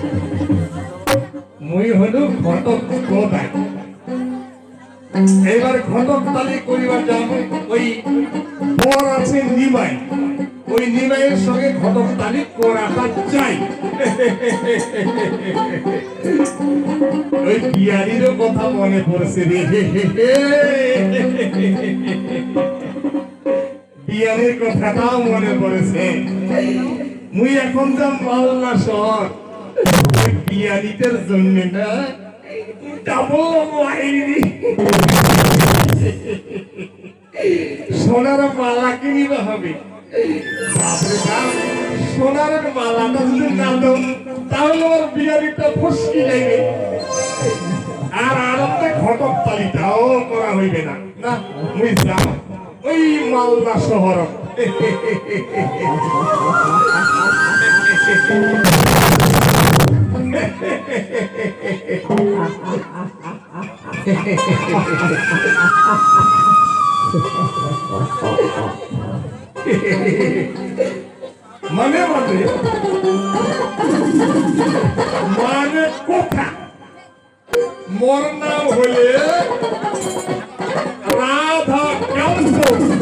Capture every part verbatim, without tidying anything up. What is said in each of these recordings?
মুই হলো ঘটক কোথায় এবার ঘটক তালি করিবার যাব ওই বর আছে নিমাই ওই নিমাইয়ের সঙ্গে ঘটক তালি করাটা চাই ওই বিয়ারিরও কথা মনে পড়ছে রে বিয়ারির কথাটাও মনে পড়েছে মুই এখন যাম মালদা শহর বিয়ারিদের জন্য না সোনার মালা কিনিবা হবে সোনার মালাটা যদি না দাও তাহলে ওর বিয়ারিটা ফসকি যাইবে আর আনন্দে ঘটক তালিটাও করা হইবে না না মুই যাও ওই মালদা শহর মানে মানে মানে কথা মোর নাম হলে রাধা কান্ত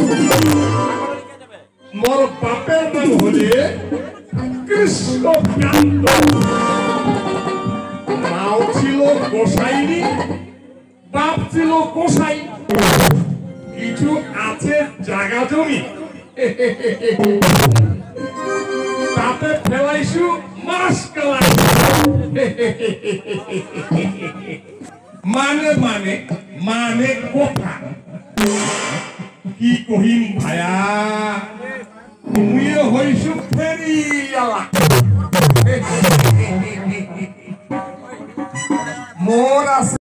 মোর বাপের নাম হলে কৃষ্ণ কান্ত মাও ছিল গোসাইনি বাপ ছিল গোসাই কিছু আছে জায়গা জমি তাতে ফেলাইছু মাস কালাই মানে মানে মানে কথা কি কহিম ভায়া তুমিও হইছু ফেরিয়ালা মোর আছে